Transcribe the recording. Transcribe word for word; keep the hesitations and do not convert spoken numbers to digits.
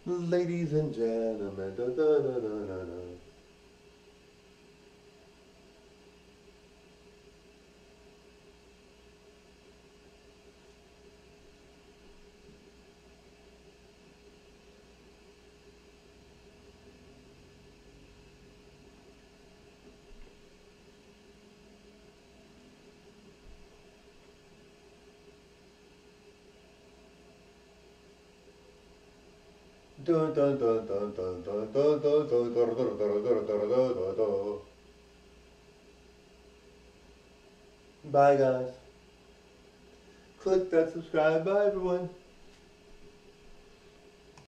Ladies and gentlemen, da, da, da, da, da, da. Dun, dun, dun, dun, dun, dun, dun, dun, dun, dun, dun, dun, dun, dun, dun, dun, dun. Bye guys. Click that subscribe. Bye everyone.